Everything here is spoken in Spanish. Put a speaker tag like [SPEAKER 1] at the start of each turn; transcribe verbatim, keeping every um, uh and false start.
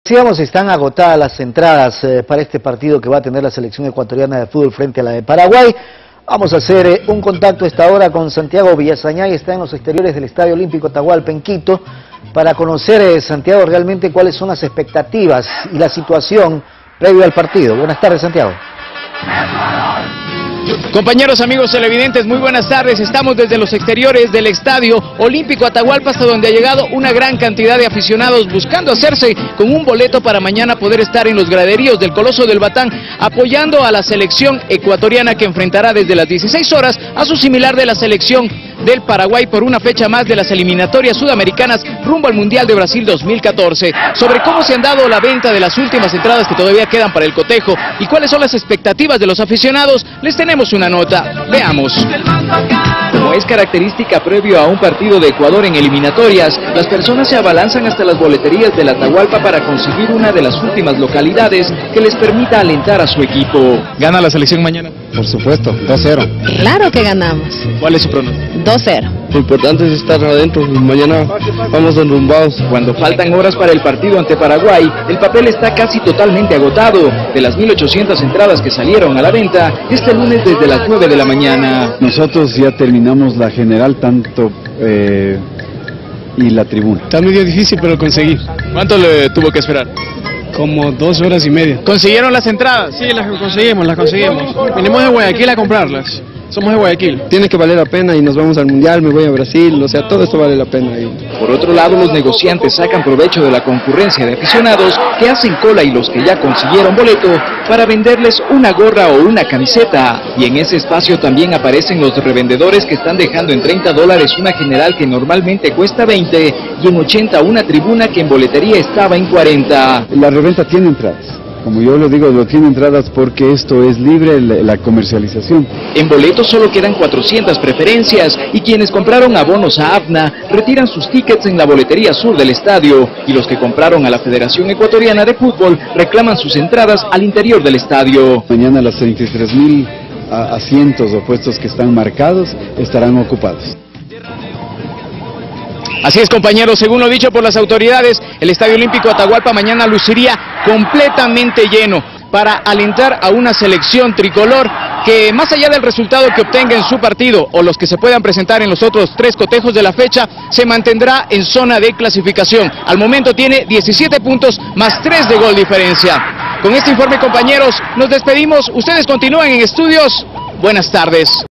[SPEAKER 1] Decíamos, están agotadas las entradas eh, para este partido que va a tener la selección ecuatoriana de fútbol frente a la de Paraguay. Vamos a hacer eh, un contacto a esta hora con Santiago Villasañay, está en los exteriores del Estadio Olímpico Atahualpa en Quito, para conocer, eh, Santiago, realmente cuáles son las expectativas y la situación previo al partido. Buenas tardes, Santiago.
[SPEAKER 2] Compañeros, amigos televidentes, muy buenas tardes. Estamos desde los exteriores del Estadio Olímpico Atahualpa, hasta donde ha llegado una gran cantidad de aficionados buscando hacerse con un boleto para mañana poder estar en los graderíos del Coloso del Batán, apoyando a la selección ecuatoriana que enfrentará desde las dieciséis horas a su similar de la selección del Paraguay por una fecha más de las eliminatorias sudamericanas rumbo al Mundial de Brasil dos mil catorce. Sobre cómo se han dado la venta de las últimas entradas que todavía quedan para el cotejo y cuáles son las expectativas de los aficionados, les tenemos una nota. Veamos. Como es característica previo a un partido de Ecuador en eliminatorias, las personas se abalanzan hasta las boleterías del Atahualpa para conseguir una de las últimas localidades que les permita alentar a su equipo. ¿Gana la selección mañana?
[SPEAKER 3] Por supuesto, dos cero.
[SPEAKER 4] Claro que ganamos.
[SPEAKER 2] ¿Cuál es su pronóstico?
[SPEAKER 4] dos cero.
[SPEAKER 3] Lo importante es estar adentro y mañana vamos enrumbados.
[SPEAKER 2] Cuando faltan horas para el partido ante Paraguay, el papel está casi totalmente agotado. De las mil ochocientas entradas que salieron a la venta este lunes desde las nueve de la mañana.
[SPEAKER 5] Nosotros ya terminamos la general tanto eh, y la tribuna.
[SPEAKER 6] Está medio difícil, pero conseguí.
[SPEAKER 2] ¿Cuánto le tuvo que esperar?
[SPEAKER 6] Como dos horas y media.
[SPEAKER 2] ¿Consiguieron las entradas?
[SPEAKER 6] Sí, las conseguimos, las conseguimos. Venimos de Guayaquil a comprarlas. Somos de Guayaquil.
[SPEAKER 3] Tiene que valer la pena y nos vamos al Mundial, me voy a Brasil, o sea, todo esto vale la pena.
[SPEAKER 2] Por otro lado, los negociantes sacan provecho de la concurrencia de aficionados que hacen cola y los que ya consiguieron boleto para venderles una gorra o una camiseta. Y en ese espacio también aparecen los revendedores que están dejando en treinta dólares una general que normalmente cuesta veinte y en ochenta una tribuna que en boletería estaba en cuarenta.
[SPEAKER 5] La reventa tiene entradas. Como yo lo digo, lo tiene entradas porque esto es libre, la, la comercialización.
[SPEAKER 2] En boletos solo quedan cuatrocientas preferencias y quienes compraron abonos a AFNA retiran sus tickets en la boletería sur del estadio, y los que compraron a la Federación Ecuatoriana de Fútbol reclaman sus entradas al interior del estadio.
[SPEAKER 5] Mañana las treinta y tres mil asientos o puestos que están marcados estarán ocupados.
[SPEAKER 2] Así es, compañeros, según lo dicho por las autoridades, el Estadio Olímpico Atahualpa mañana luciría completamente lleno para alentar a una selección tricolor que, más allá del resultado que obtenga en su partido o los que se puedan presentar en los otros tres cotejos de la fecha, se mantendrá en zona de clasificación. Al momento tiene diecisiete puntos más tres de gol diferencia. Con este informe, compañeros, nos despedimos. Ustedes continúan en estudios. Buenas tardes.